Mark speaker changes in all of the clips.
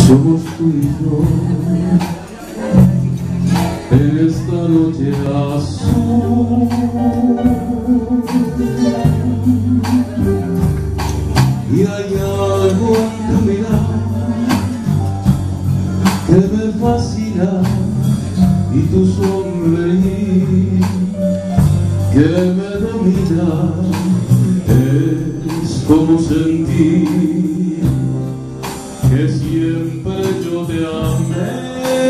Speaker 1: Somos tú y yo en esta noche azul, y hay algo en tu mirada que me fascina, y tu sonreír que me domina. Es como sentir que siempre yo te amé,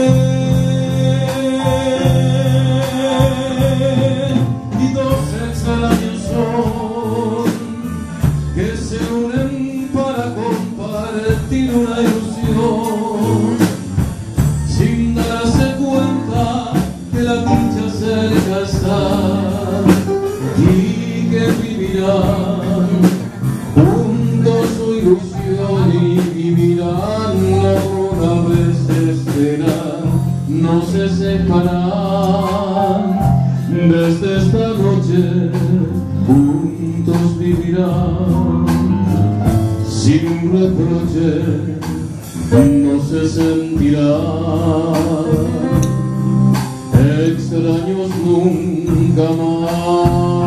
Speaker 1: y dos extraños son que se unen para compartir una ilusión, sin darse cuenta que la dicha cerca está y que vivirán juntos su ilusión y vivirán una vez serán, no se separarán. Desde esta noche juntos vivirán, sin un reproche no se sentirán extraños nunca más.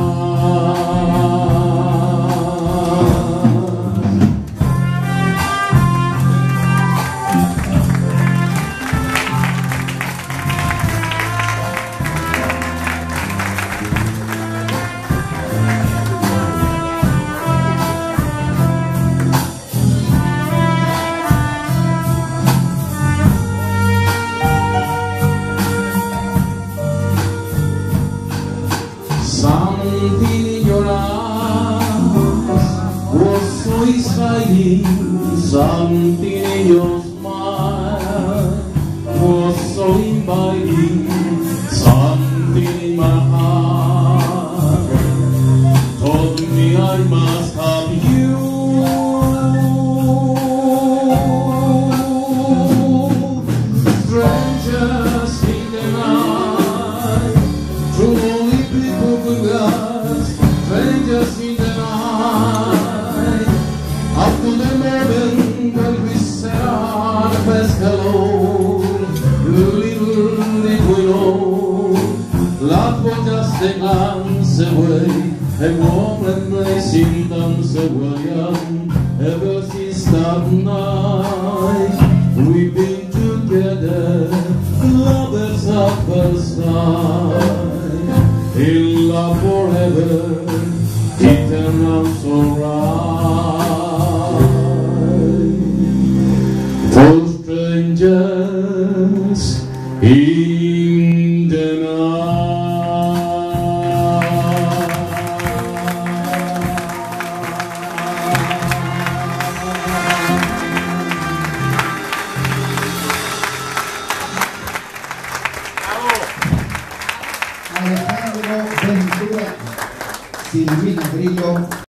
Speaker 1: Something in your eyes was so exciting, something in your smile was so inviting, something in my heart told me I must have you. Strangers in the night, true only people could ask, strangers in the night, up to the moment when we said our best hello, little did we know, love was just a glance away, a moment may seem dance away, ever since that night, we've been together, lovers at first sight, in love forever, eternal so right. For strangers in the night.
Speaker 2: Alejandro Ventura, Silvina Grillo.